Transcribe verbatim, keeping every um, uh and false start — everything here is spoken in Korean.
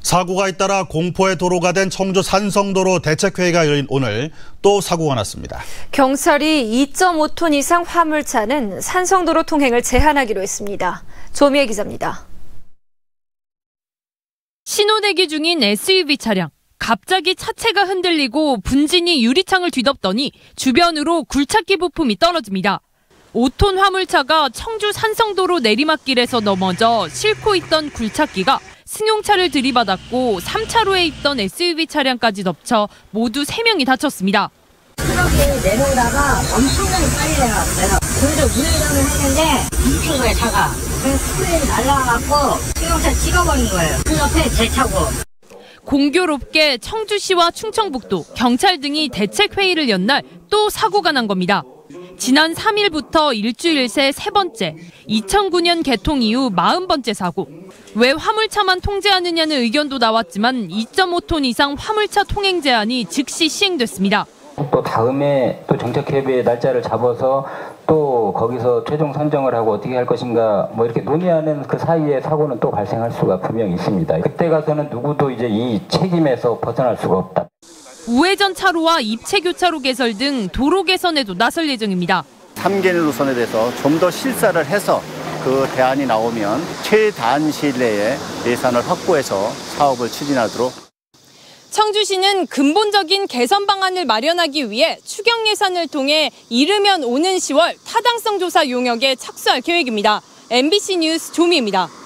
사고가 잇따라 공포의 도로가 된 청주 산성도로 대책회의가 열린 오늘 또 사고가 났습니다. 경찰이 이 점 오 톤 이상 화물차는 산성도로 통행을 제한하기로 했습니다. 조미애 기자입니다. 신호대기 중인 에스유브이 차량. 갑자기 차체가 흔들리고 분진이 유리창을 뒤덮더니 주변으로 굴착기 부품이 떨어집니다. 오 톤 화물차가 청주 산성도로 내리막길에서 넘어져 싣고 있던 굴착기가 승용차를 들이받았고 삼 차로에 있던 에스유브이 차량까지 덮쳐 모두 세 명이 다쳤습니다. 트럭이 내려오다가 엄청나게 빨리 내려왔어요. 그래서 우회전을 했는데 뭉친 거예요, 차가. 그래서 스크린이 날라와갖고 승용차 찍어버린 거예요. 그 옆에 제 차고. 공교롭게 청주시와 충청북도, 경찰 등이 대책회의를 연 날 또 사고가 난 겁니다. 지난 삼 일부터 일주일 새 세 번째, 이천구 년 개통 이후 사십 번째 사고. 왜 화물차만 통제하느냐는 의견도 나왔지만 이 점 오 톤 이상 화물차 통행 제한이 즉시 시행됐습니다. 또 다음에 또 정책협의회 날짜를 잡아서 또 거기서 최종 선정을 하고 어떻게 할 것인가 뭐 이렇게 논의하는 그 사이에 사고는 또 발생할 수가 분명히 있습니다. 그때 가서는 누구도 이제 이 책임에서 벗어날 수가 없다. 우회전 차로와 입체 교차로 개설 등 도로 개선에도 나설 예정입니다. 삼 개 노선에 대해서 좀 더 실사를 해서 그 대안이 나오면 최단 시일 내에 예산을 확보해서 사업을 추진하도록. 청주시는 근본적인 개선 방안을 마련하기 위해 추경 예산을 통해 이르면 오는 시월 타당성 조사 용역에 착수할 계획입니다. 엠비씨 뉴스 조미입니다.